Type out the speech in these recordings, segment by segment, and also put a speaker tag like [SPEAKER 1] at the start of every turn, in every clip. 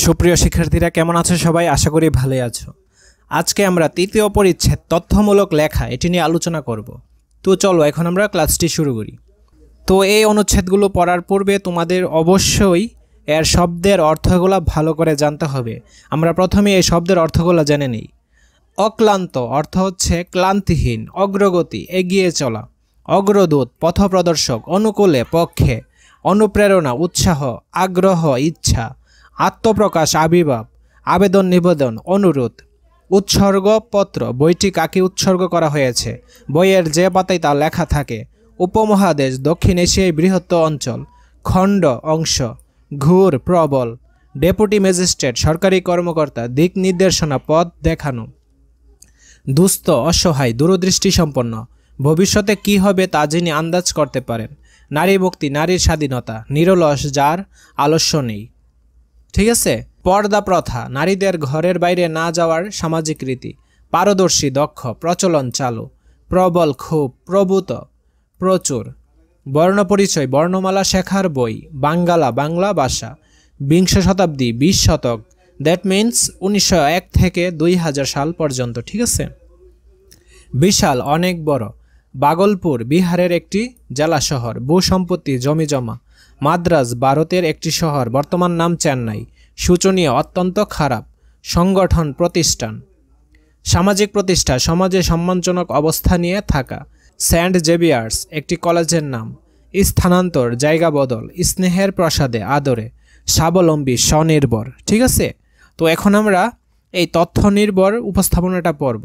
[SPEAKER 1] সুপ্রিয় শিক্ষার্থীরা কেমন আছো সবাই? আশা করি ভালোই আছো। আজকে আমরা তৃতীয় পরিচ্ছেদ তথ্যমূলক লেখা এটি নিয়ে আলোচনা করব। তো চলো এখন আমরা ক্লাসটি শুরু করি। তো এই অনুচ্ছেদগুলো পড়ার পূর্বে তোমাদের অবশ্যই এর শব্দের অর্থগুলো ভালো করে জানতে হবে। আমরা প্রথমে এই শব্দের অর্থগুলো জেনে নিই। অক্লান্ত অর্থ হচ্ছে ক্লান্তিহীন, অগ্রগতি, এগিয়ে চলা। অগ্রদূত পথপ্রদর্শক, অনুকূলে, পক্ষে। অনুপ্রেরণা উৎসাহ, আগ্রহ, ইচ্ছা। আত্মপ্রকাশ আবির্ভাব, আবেদন নিবেদন, অনুরোধ। উৎসর্গপত্র বইটি কাকে উৎসর্গ করা হয়েছে? বইয়ের যে পাতায় তা লেখা থাকে। উপমহাদেশ দক্ষিণ এশিয়ায় বৃহত্তর অঞ্চল। খণ্ড অংশ। ঘুর প্রবল। ডেপুটি ম্যাজিস্ট্রেট সরকারি কর্মকর্তা। দিক নির্দেশনা পথ দেখানো। দুস্থ অসহায় দূরদৃষ্টি সম্পন্ন, ভবিষ্যতে কি হবে তা যিনি আন্দাজ করতে পারেন। নারী মুক্তি নারীর স্বাধীনতা, নিরলস যার আলস্য নেই। ঠিক আছে। পর্দা প্রথা নারীদের ঘরের বাইরে না যাওয়ার সামাজিক রীতি। পারদর্শী দক্ষ, প্রচলন চালু। প্রবল খুব, প্রভূত প্রচুর। বর্ণপরিচয় বর্ণমালা শেখার বই। বাঙ্গালা বাংলা ভাষা। বিংশ শতাব্দী 20 শতক, দ্যাট মিন্স 1901 থেকে 2000 সাল পর্যন্ত। ঠিক আছে। বিশাল অনেক বড়। ভাগলপুর বিহারের একটি জেলা শহর। ভূসম্পত্তি জমিজমা। মাদ্রাজ ভারতের একটি শহর, বর্তমান নাম চেন্নাই। শোচনীয় অত্যন্ত খারাপ। সংগঠন প্রতিষ্ঠান। সামাজিক প্রতিষ্ঠা সমাজে সম্মানজনক অবস্থা নিয়ে থাকা। সেন্ট জেভিয়ার্স একটি কলেজের নাম। স্থানান্তর জায়গা বদল। স্নেহের প্রসাদে আদরে। স্বাবলম্বী স্বনির্ভর। ঠিক আছে। তো এখন আমরা এই তথ্য নির্ভর উপস্থাপনাটা পড়ব।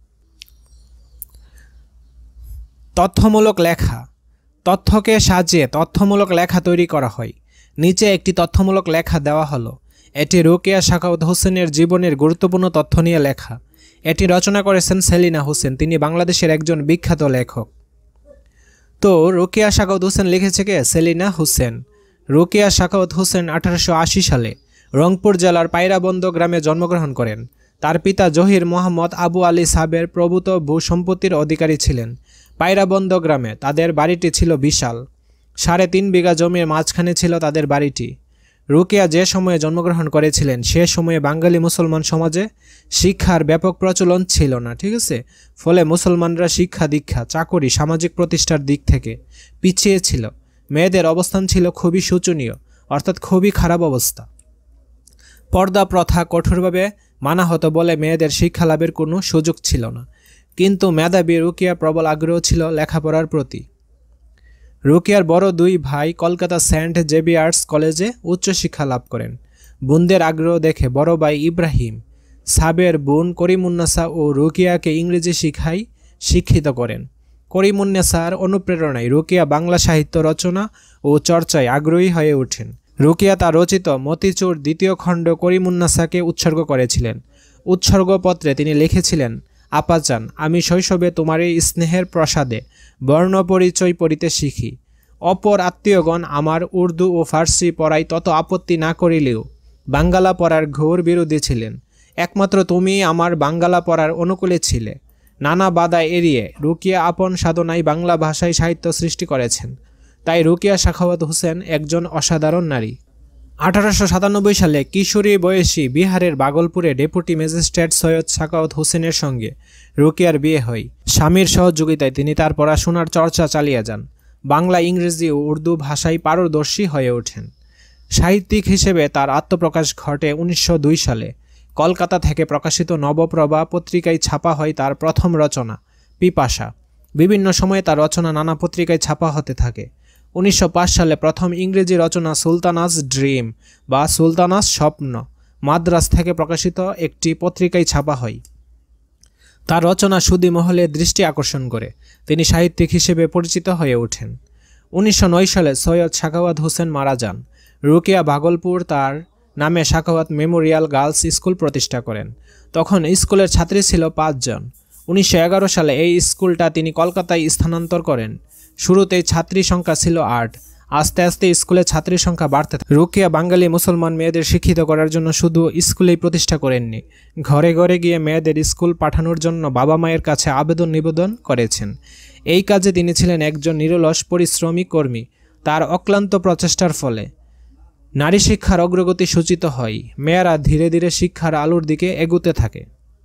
[SPEAKER 1] তথ্যমূলক লেখা। তথ্যকে সাজিয়ে তথ্যমূলক লেখা তৈরি করা হয়। নিচে একটি তথ্যমূলক লেখা দেওয়া হলো। এটি রোকেয়া সাখাওয়াত হোসেনের জীবনের গুরুত্বপূর্ণ তথ্য নিয়ে লেখা। এটি রচনা করেছেন সেলিনা হোসেন, তিনি বাংলাদেশের একজন বিখ্যাত লেখক। তো রোকেয়া সাখাওয়াত হোসেন লিখেছে কে? সেলিনা হোসেন। রোকেয়া সাখাওয়াত হোসেন 1880 সালে রংপুর জেলার পায়রাবন্দ গ্রামে জন্মগ্রহণ করেন। তার পিতা জহির মোহাম্মদ আবু আলী সাবের প্রভূত ভূসম্পত্তির অধিকারী ছিলেন। পায়রাবন্দ গ্রামে তাদের বাড়িটি ছিল বিশাল। 3.5 বিঘা জমির মাঝখানে ছিল তাদের বাড়িটি। রোকেয়া যে সময়ে জন্মগ্রহণ করেছিলেন সে সময়ে বাঙালি মুসলমান সমাজে শিক্ষার ব্যাপক প্রচলন ছিল না। ঠিক আছে। ফলে মুসলমানরা শিক্ষা দীক্ষা চাকরি সামাজিক প্রতিষ্ঠার দিক থেকে পিছিয়ে ছিল। মেয়েদের অবস্থান ছিল খুবই শোচনীয়, অর্থাৎ খুবই খারাপ অবস্থা। পর্দা প্রথা কঠোরভাবে মানা হতো বলে মেয়েদের শিক্ষা লাভের কোনো সুযোগ ছিল না। কিন্তু মেধাবী রোকেয়া প্রবল আগ্রহ ছিল লেখাপড়ার প্রতি। রোকেয়ার বড় 2 ভাই কলকাতা সেন্ট জেভিয়ার্স কলেজে উচ্চশিক্ষা লাভ করেন। বোনদের আগ্রহ দেখে বড় ভাই ইব্রাহিম সাবের বোন করিমুন্নেসা ও রোকেয়াকে ইংরেজি শিক্ষিত করেন। করিমুন্নেসার অনুপ্রেরণায় রোকেয়া বাংলা সাহিত্য রচনা ও চর্চায় আগ্রহী হয়ে ওঠেন। রোকেয়া তার রচিত মতিচুর 2য় খণ্ড করিমুন্নেসাকে উৎসর্গ করেছিলেন। উৎসর্গপত্রে তিনি লিখেছিলেন, আপাজান, আমি শৈশবে তোমার এই স্নেহের প্রসাদে বর্ণপরিচয় পড়িতে শিখি। অপর আত্মীয়গণ আমার উর্দু ও ফার্সি পড়ায় তত আপত্তি না করিলেও বাঙ্গালা পড়ার ঘোর বিরোধী ছিলেন। একমাত্র তুমি আমার বাঙ্গালা পড়ার অনুকূলে ছিলে। নানা বাধা এড়িয়ে রোকেয়া আপন সাধনায় বাংলা ভাষায় সাহিত্য সৃষ্টি করেছেন। তাই রোকেয়া সাখাওয়াত হোসেন একজন অসাধারণ নারী। 1897 সালে কিশোরী বয়সী বিহারের ভাগলপুরে ডেপুটি ম্যাজিস্ট্রেট সৈয়দ সাখাওয়াত হোসেনের সঙ্গে রোকেয়ার বিয়ে হয়। স্বামীর সহযোগিতায় তিনি তার পড়াশোনার চর্চা চালিয়ে যান। বাংলা, ইংরেজি ও উর্দু ভাষায় পারদর্শী হয়ে ওঠেন। সাহিত্যিক হিসেবে তার আত্মপ্রকাশ ঘটে 1902 সালে। কলকাতা থেকে প্রকাশিত নবপ্রভা পত্রিকায় ছাপা হয় তার প্রথম রচনা পিপাসা। বিভিন্ন সময়ে তার রচনা নানা পত্রিকায় ছাপা হতে থাকে। 1905 সালে প্রথম ইংরেজি রচনা সুলতানাস ড্রিম বা সুলতানাস স্বপ্ন মাদ্রাজ থেকে প্রকাশিত একটি পত্রিকায় ছাপা হয়। তার রচনা সুধী মহলের দৃষ্টি আকর্ষণ করে। তিনি সাহিত্যিক হিসেবে পরিচিত হয়ে ওঠেন। 1909 সালে সৈয়দ সাখাওয়াত হোসেন মারা যান। রোকেয়া ভাগলপুর তার নামে সাখাওয়াত মেমোরিয়াল গার্লস স্কুল প্রতিষ্ঠা করেন। তখন স্কুলের ছাত্রী ছিল 5 জন। 1911 সালে এই স্কুলটা তিনি কলকাতায় স্থানান্তর করেন। শুরুতেই ছাত্রী সংখ্যা ছিল 8। আস্তে আস্তে স্কুলে ছাত্রীর সংখ্যা বাড়তে থাকে। রোকেয়া বাঙালি মুসলমান মেয়েদের শিক্ষিত করার জন্য শুধু স্কুলেই প্রতিষ্ঠা করেননি, ঘরে ঘরে গিয়ে মেয়েদের স্কুল পাঠানোর জন্য বাবা মায়ের কাছে আবেদন নিবেদন করেছেন। এই কাজে তিনি ছিলেন একজন নিরলস পরিশ্রমী কর্মী। তার অক্লান্ত প্রচেষ্টার ফলে নারী শিক্ষার অগ্রগতি সূচিত হয়, মেয়েরা ধীরে ধীরে শিক্ষার আলোর দিকে এগুতে থাকে।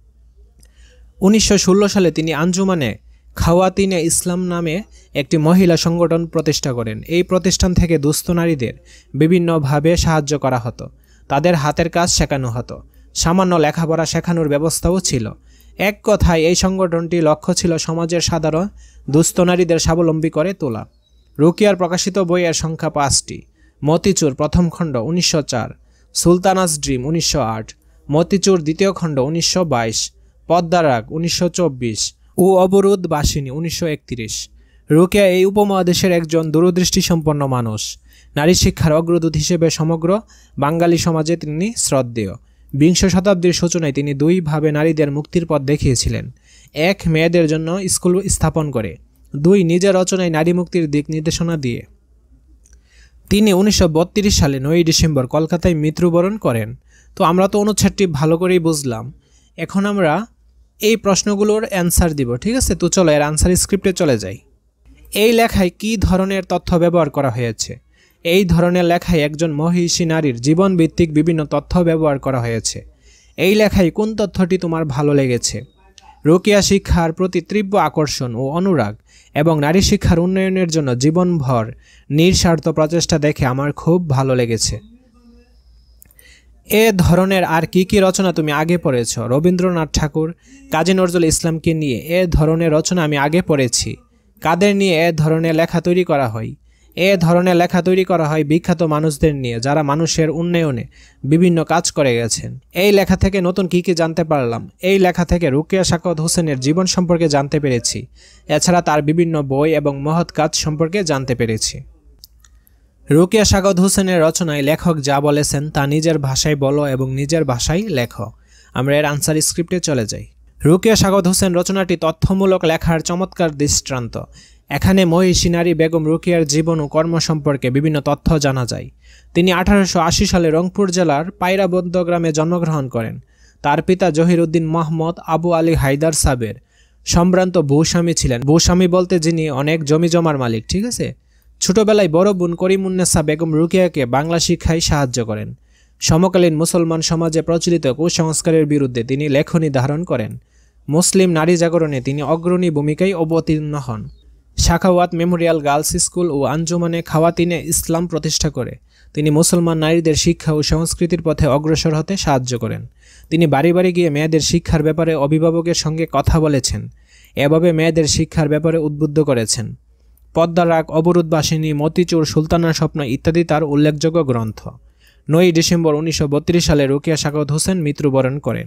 [SPEAKER 1] 1916 সালে তিনি আঞ্জুমানে খাওয়াতিনে ইসলাম নামে একটি মহিলা সংগঠন প্রতিষ্ঠা করেন। এই প্রতিষ্ঠান থেকে দুস্থ নারীদের বিভিন্নভাবে সাহায্য করা হতো, তাদের হাতের কাজ শেখানো হতো, সামান্য লেখাপড়া শেখানোর ব্যবস্থাও ছিল। এক কথায় এই সংগঠনটির লক্ষ্য ছিল সমাজের সাধারণ দুস্থ নারীদের স্বাবলম্বী করে তোলা। রুকিয়ার প্রকাশিত বইয়ের সংখ্যা 5টি। মতিচুর প্রথম খণ্ড 1904, সুলতানাস ড্রিম 1908, মতিচুর দ্বিতীয় খণ্ড 1922, পদ্মারাগ 1924 ও অবরোধ বাসিনী 1931। রুকিয়া এই উপমহাদেশের একজন দূরদৃষ্টিসম্পন্ন মানুষ। নারী শিক্ষার অগ্রদূত হিসেবে সমগ্র বাঙালি সমাজে তিনি শ্রদ্ধেয়। বিংশ শতাব্দীর সূচনায় তিনি দুইভাবে নারীদের মুক্তির পথ দেখিয়েছিলেন। এক, মেয়েদের জন্য স্কুল স্থাপন করে। দুই, নিজের রচনায় নারী মুক্তির দিক নির্দেশনা দিয়ে। তিনি 1932 সালে 9 ডিসেম্বর কলকাতায় মৃত্যুবরণ করেন। তো আমরা তো অনুচ্ছেদটি ভালো করেই বুঝলাম। এখন আমরা এই প্রশ্নগুলোর অ্যান্সার দিব, ঠিক আছে? তো চলো এর আনসার স্ক্রিপ্টে চলে যাই। এই লেখায় কী ধরনের তথ্য ব্যবহার করা হয়েছে? এই ধরনের লেখায় একজন মহিষী নারীর জীবনভিত্তিক বিভিন্ন তথ্য ব্যবহার করা হয়েছে। এই লেখায় কোন তথ্যটি তোমার ভালো লেগেছে? রুকিয়া শিক্ষার প্রতি তীব্র আকর্ষণ ও অনুরাগ এবং নারী শিক্ষার উন্নয়নের জন্য জীবনভর নিঃস্বার্থ প্রচেষ্টা দেখে আমার খুব ভালো লেগেছে। এ ধরনের আর কি কি রচনা তুমি আগে পড়েছ? রবীন্দ্রনাথ ঠাকুর, কাজী নজরুল ইসলামকে নিয়ে এ ধরনের রচনা আমি আগে পড়েছি। কাদের নিয়ে এ ধরনের লেখা তৈরি করা হয়? এ ধরনের লেখা তৈরি করা হয় বিখ্যাত মানুষদের নিয়ে, যারা মানুষের উন্নয়নে বিভিন্ন কাজ করে গেছেন। এই লেখা থেকে নতুন কি কি জানতে পারলাম? এই লেখা থেকে রুকিয়া সাখাওয়াত হোসেনের জীবন সম্পর্কে জানতে পেরেছি। এছাড়া তার বিভিন্ন বই এবং মহৎ কাজ সম্পর্কে জানতে পেরেছি। রুকিয়া সাখাওয়াত হোসেনের রচনায় লেখক যা বলেছেন তা নিজের ভাষায় বলো এবং নিজের ভাষায় লেখো। আমরা এর আনসার স্ক্রিপ্টে চলে যাই। রুকিয়া সাখাওয়াত হোসেন রচনাটি তথ্যমূলক লেখার চমৎকার দৃষ্টান্ত। এখানে মহিষী নারী বেগম রুকিয়ার জীবন ও কর্ম সম্পর্কে বিভিন্ন তথ্য জানা যায়। তিনি 1880 সালে রংপুর জেলার পায়রাবন্দ গ্রামে জন্মগ্রহণ করেন। তার পিতা জহিরউদ্দিন মোহাম্মদ আবু আলী হায়দার সাবের সম্ভ্রান্ত ভূস্বামী ছিলেন। ভূস্বামী বলতে যিনি অনেক জমি জমার মালিক, ঠিক আছে? ছোটবেলায় বড় বোন করিমুন্নেসা বেগম রুকিয়াকে বাংলা শিক্ষায় সাহায্য করেন। সমকালীন মুসলমান সমাজে প্রচলিত কুসংস্কারের বিরুদ্ধে তিনি লেখনী ধারণ করেন। মুসলিম নারী জাগরণে তিনি অগ্রণী ভূমিকায় অবতীর্ণ হন। সাখাওয়াত মেমোরিয়াল গার্লস স্কুল ও আঞ্জুমানে খাওয়াতিনে ইসলাম প্রতিষ্ঠা করে তিনি মুসলমান নারীদের শিক্ষা ও সংস্কৃতির পথে অগ্রসর হতে সাহায্য করেন। তিনি বাড়ি বাড়ি গিয়ে মেয়েদের শিক্ষার ব্যাপারে অভিভাবকের সঙ্গে কথা বলেছেন। এভাবে মেয়েদের শিক্ষার ব্যাপারে উদ্বুদ্ধ করেছেন। পদ্মারাগ, অবরোধ বাসিনী, মতিচুর, সুলতানার স্বপ্ন ইত্যাদি তার উল্লেখযোগ্য গ্রন্থ। 9 ডিসেম্বর 1932 সালে রুকিয়া সাখাওয়াত হোসেন মৃত্যুবরণ করেন।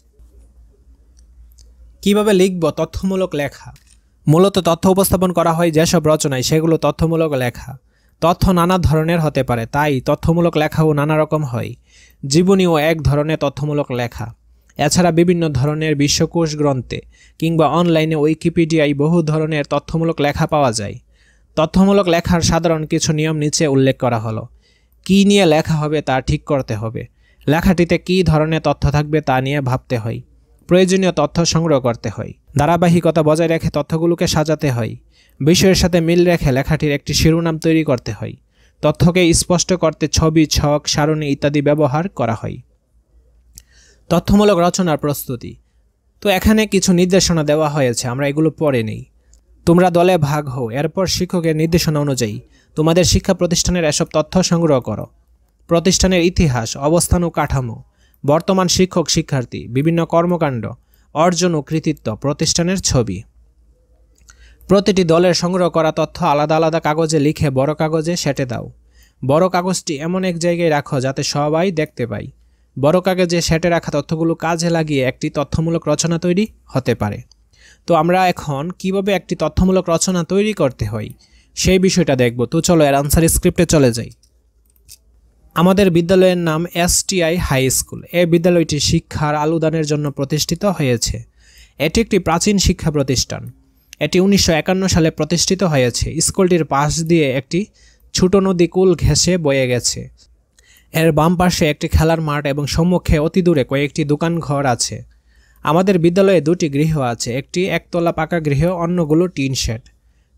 [SPEAKER 1] কিভাবে লিখব তথ্যমূলক লেখা? মূলত তথ্য উপস্থাপন করা হয় যেসব রচনায়, সেগুলো তথ্যমূলক লেখা। তথ্য নানা ধরনের হতে পারে, তাই তথ্যমূলক লেখাও নানা রকম হয়। জীবনীও এক ধরনের তথ্যমূলক লেখা। এছাড়া বিভিন্ন ধরনের বিশ্বকোষ গ্রন্থে কিংবা অনলাইনে উইকিপিডিয়ায় বহু ধরনের তথ্যমূলক লেখা পাওয়া যায়। তথ্যমূলক লেখার সাধারণ কিছু নিয়ম নিচে উল্লেখ করা হলো। কী নিয়ে লেখা হবে তা ঠিক করতে হবে। লেখাটিতে কী ধরনের তথ্য থাকবে তা নিয়ে ভাবতে হয়। প্রয়োজনীয় তথ্য সংগ্রহ করতে হয়। ধারাবাহিকতা বজায় রেখে তথ্যগুলোকে সাজাতে হয়। বিষয়ের সাথে মিল রেখে লেখাটির একটি শিরোনাম তৈরি করতে হয়। তথ্যকে স্পষ্ট করতে ছবি, ছক, সারণী ইত্যাদি ব্যবহার করা হয়। তথ্যমূলক রচনার প্রস্তুতি। তো এখানে কিছু নির্দেশনা দেওয়া হয়েছে, আমরা এগুলো পড়ে নেই। তোমরা দলে ভাগ হও, এরপর শিক্ষকের নির্দেশনা অনুযায়ী তোমাদের শিক্ষা প্রতিষ্ঠানের এসব তথ্য সংগ্রহ করো। প্রতিষ্ঠানের ইতিহাস, অবস্থান ও কাঠামো, বর্তমান শিক্ষক শিক্ষার্থী, বিভিন্ন কর্মকাণ্ড, অর্জন ও কৃতিত্ব, প্রতিষ্ঠানের ছবি। প্রতিটি দলের সংগ্রহ করা তথ্য আলাদা আলাদা কাগজে লিখে বড় কাগজে সেটে দাও। বড় কাগজটি এমন এক জায়গায় রাখো যাতে সবাই দেখতে পায়। বড় কাগজে সেটে রাখা তথ্যগুলো কাজে লাগিয়ে একটি তথ্যমূলক রচনা তৈরি হতে পারে। তো আমরা এখন কিভাবে একটি তথ্যমূলক রচনা তৈরি করতে হয় সেই বিষয়টা দেখব। তো চলো এর আনসার স্ক্রিপ্টে চলে যাই। আমাদের বিদ্যালয়ের নাম STI হাই স্কুল। এই বিদ্যালয়টি শিক্ষার আলোদানের জন্য প্রতিষ্ঠিত হয়েছে। এটি একটি প্রাচীন শিক্ষা প্রতিষ্ঠান। এটি 1951 সালে প্রতিষ্ঠিত হয়েছে। স্কুলটির পাশ দিয়ে একটি ছোট নদী কুল ঘেঁষে বয়ে গেছে। এর বাম পাশে একটি খেলার মাঠ এবং সম্মুখে অতি দূরে কয়েকটি দোকান ঘর আছে। আমাদের বিদ্যালয়ে 2টি গৃহ আছে, একটি একতলা পাকা গৃহ, অন্যগুলো টিন শেড।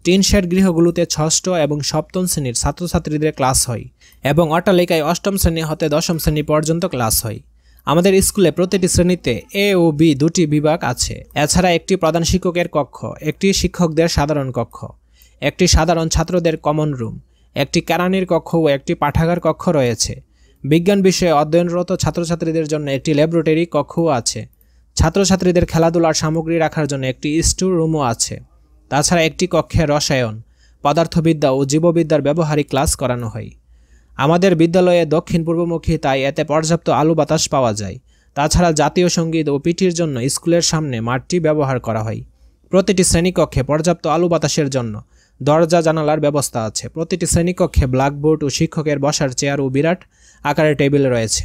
[SPEAKER 1] টিন শেড গৃহগুলোতে ষষ্ঠ এবং সপ্তম শ্রেণীর ছাত্রছাত্রীদের ক্লাস হয় এবং অট্টালিকায় অষ্টম শ্রেণী হতে দশম শ্রেণী পর্যন্ত ক্লাস হয়। আমাদের স্কুলে প্রতিটি শ্রেণীতে এ ও বি দুটি বিভাগ আছে। এছাড়া একটি প্রধান শিক্ষকের কক্ষ, একটি শিক্ষকদের সাধারণ কক্ষ, একটি সাধারণ ছাত্রদের কমন রুম, একটি কেরানির কক্ষ ও একটি পাঠাগার কক্ষ রয়েছে। বিজ্ঞান বিষয়ে অধ্যয়নরত ছাত্রছাত্রীদের জন্য একটি ল্যাবরেটরি কক্ষও আছে। ছাত্রছাত্রীদের খেলাধুলার সামগ্রী রাখার জন্য একটি স্টোর রুমও আছে। তাছাড়া একটি কক্ষে রসায়ন, পদার্থবিদ্যা ও জীববিদ্যার ব্যবহারিক ক্লাস করানো হয়। আমাদের বিদ্যালয়ে দক্ষিণ পূর্বমুখী, তাই এতে পর্যাপ্ত আলো বাতাস পাওয়া যায়। তাছাড়া জাতীয় সঙ্গীত ও পিটির জন্য স্কুলের সামনে মাঠটি ব্যবহার করা হয়। প্রতিটি শ্রেণীকক্ষে পর্যাপ্ত আলো বাতাসের জন্য দরজা জানালার ব্যবস্থা আছে। প্রতিটি শ্রেণীকক্ষে ব্ল্যাকবোর্ড ও শিক্ষকের বসার চেয়ার ও বিরাট আকারের টেবিল রয়েছে।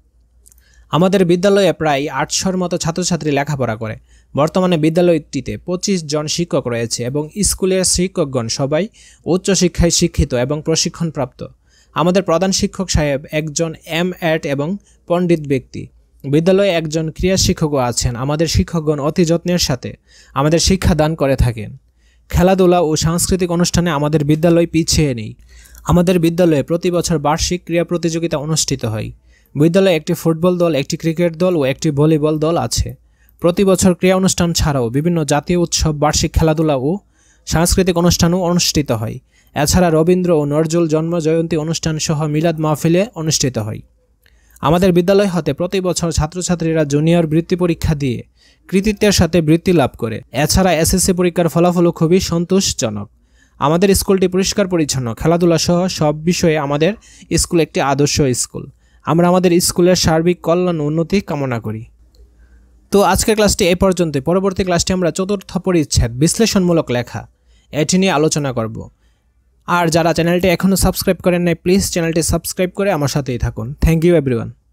[SPEAKER 1] আমাদের বিদ্যালয়ে প্রায় 800-র মতো ছাত্রছাত্রী লেখাপড়া করে। বর্তমানে বিদ্যালয়টিতে 25 জন শিক্ষক রয়েছে এবং স্কুলের শিক্ষকগণ সবাই উচ্চশিক্ষায় শিক্ষিত এবং প্রশিক্ষণপ্রাপ্ত। আমাদের প্রধান শিক্ষক সাহেব একজন এম.এড এবং পণ্ডিত ব্যক্তি। বিদ্যালয়ে একজন ক্রীড়া শিক্ষকও আছেন। আমাদের শিক্ষকগণ অতি যত্নের সাথে আমাদের শিক্ষা দান করে থাকেন। খেলাধুলা ও সাংস্কৃতিক অনুষ্ঠানে আমাদের বিদ্যালয় পিছিয়ে নেই। আমাদের বিদ্যালয়ে প্রতি বছর বার্ষিক ক্রীড়া প্রতিযোগিতা অনুষ্ঠিত হয়। বিদ্যালয়ে একটি ফুটবল দল, একটি ক্রিকেট দল ও একটি ভলিবল দল আছে। প্রতি বছর ক্রীড়া অনুষ্ঠান ছাড়াও বিভিন্ন জাতীয় উৎসব, বার্ষিক খেলাধুলা ও সাংস্কৃতিক অনুষ্ঠানও অনুষ্ঠিত হয়। এছাড়া রবীন্দ্র ও নজরুল জন্ম জয়ন্তী অনুষ্ঠান সহ মিলাদ মাহফিলে অনুষ্ঠিত হয়। আমাদের বিদ্যালয় হতে প্রতি বছর ছাত্রছাত্রীরা জুনিয়র বৃত্তি পরীক্ষা দিয়ে কৃতিত্বের সাথে বৃত্তি লাভ করে। এছাড়া এসএসসি পরীক্ষার ফলাফলও খুবই সন্তোষজনক। আমাদের স্কুলটি পরিষ্কার পরিচ্ছন্ন, খেলাধুলা সহ সব বিষয়ে আমাদের স্কুল একটি আদর্শ স্কুল। আমরা আমাদের স্কুলের সার্বিক কল্যাণ উন্নতি কামনা করি। তো আজকের ক্লাসটি এই পর্যন্তই। পরবর্তী ক্লাসটি আমরা চতুর্থ পরিচ্ছেদ বিশ্লেষণমূলক লেখা এটি নিয়ে আলোচনা করব। আর যারা চ্যানেলটি এখনও সাবস্ক্রাইব করেন নাই, প্লিজ চ্যানেলটি সাবস্ক্রাইব করে আমার সাথেই থাকুন। Thank you everyone.